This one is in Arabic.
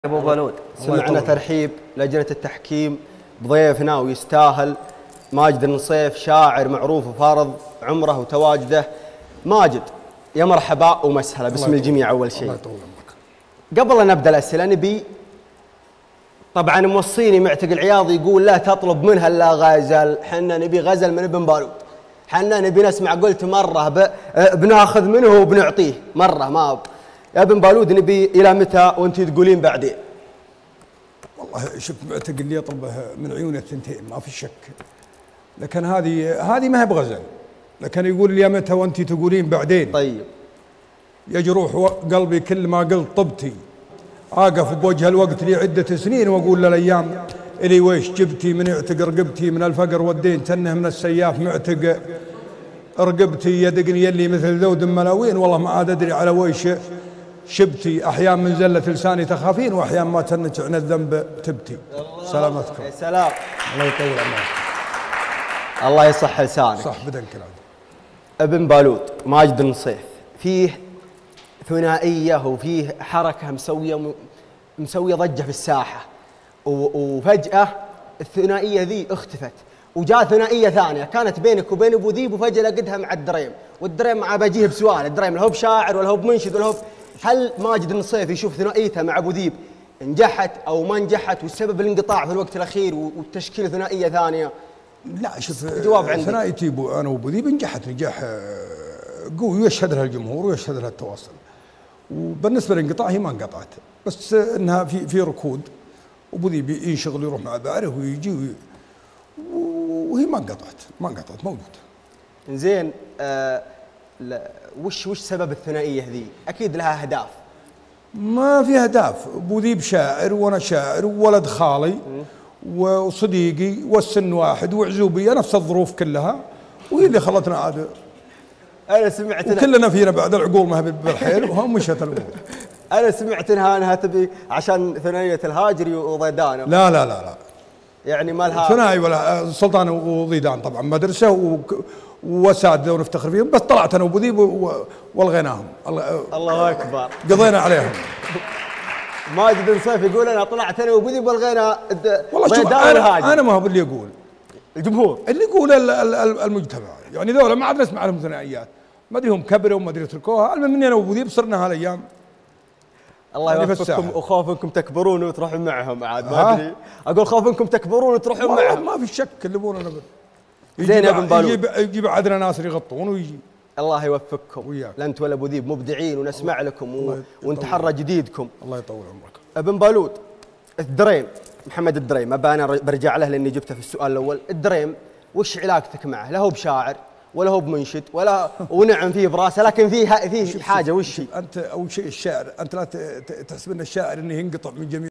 ابو بلود، سمعنا ترحيب لجنة التحكيم بضيفنا ويستاهل ماجد النصيف، شاعر معروف وفارض عمره وتواجده. ماجد يا مرحبا ومسهلا باسم الجميع. اول شيء قبل أن نبدا الاسئله نبي طبعا موصيني معتق العياض يقول لا تطلب منها الا غزل، حنا نبي غزل من ابن بلود، حنا نبي نسمع. قلت مره بناخذ منه وبنعطيه مره، ما يا ابن بلود نبي الى متى وانت تقولين بعدين؟ والله شفت معتق اللي يطلبه من عيونه الثنتين ما في شك، لكن هذه ما هي بغزل، لكن يقول لي متى وانت تقولين بعدين. طيب يا جروح قلبي كل ما قلت طبتي، اقف بوجه الوقت لي عده سنين واقول للايام الي ويش جبتي من يعتق رقبتي، من الفقر والدين تنه من السياف معتق رقبتي، يدقني يلي مثل ذود ملاوين، والله ما عاد ادري على ويش شبتي، احيان من زله لساني تخافين واحيان ما تنك عن الذنب تبتي. سلامتكم. يا سلام، الله يطول عمرك. الله يصح لسانك. صح بدن كلام. ابن بلود ماجد النصيف فيه ثنائيه وفيه حركه مسويه ضجه في الساحه، وفجاه الثنائيه ذي اختفت وجاء ثنائيه ثانيه كانت بينك وبين ابو ذيب، وفجاه لقيتها مع الدريم، والدريم مع بجيه بسؤال. الدريم لا هو بشاعر ولا هو بمنشد ولا هو هل ماجد النصيف يشوف ثنائيته مع ابو ذيب نجحت او ما نجحت، والسبب الانقطاع في الوقت الاخير وتشكيل ثنائيه ثانيه؟ لا شوف، جواب عندي. ثنائيتي انا وابو ذيب نجحت نجاح قوي ويشهد لها الجمهور ويشهد لها التواصل، وبالنسبه للانقطاع هي ما انقطعت، بس انها في ركود، وابو ذيب ينشغل يروح مع بعره ويجي وهي ما انقطعت موجوده. زين، وش سبب الثنائيه ذي؟ اكيد لها اهداف. ما في اهداف، ابو ذيب شاعر وانا شاعر وولد خالي وصديقي والسن واحد وعزوبيه نفس الظروف كلها، وهي اللي خلتنا عاد. انا سمعت وكلنا فينا بعد العقول ما هي بالحيل وهم مشت الامور. انا سمعت انها تبي عشان ثنائيه الهاجري وضيدان. لا لا لا لا، يعني ما لها ثنائي ولا سلطان وضيدان طبعا مدرسه واساتذه ونفتخر فيهم، بس طلعت انا وابو ذيب والغيناهم. الله اكبر، قضينا عليهم. ماجد النصيف يقول انا طلعت انا وابو ذيب والغينا. والله شوف، انا ما هو اللي يقول، الجمهور اللي يقول المجتمع، يعني ذولا ما عاد نسمع لهم ثنائيات، ما ادري هم كبروا وما ادري تركوها. المهم اني انا وابو ذيب صرنا هالايام. الله يوفقكم، وخاف انكم تكبرون وتروحون معهم عاد. ما ادري، اقول خاف انكم تكبرون وتروحون معهم. ما في شك اللي يبونه نبل. زين يا ابن بلود، يجيب عدنا ناس يغطون ويجي. الله يوفقكم وياك. لا انت ولا ابو ذيب مبدعين ونسمع لكم ونتحرى جديدكم. الله يطول عمرك. ابن بلود، الدريم محمد الدريم، ابى انا برجع له لاني جبته في السؤال الاول. الدريم وش علاقتك معه؟ لا هو بشاعر ولا هو بمنشد ولا ونعم فيه براسه، لكن فيه حاجه. وش انت اول شيء الشاعر، انت لا تحسب ان الشاعر انه ينقطع من جميع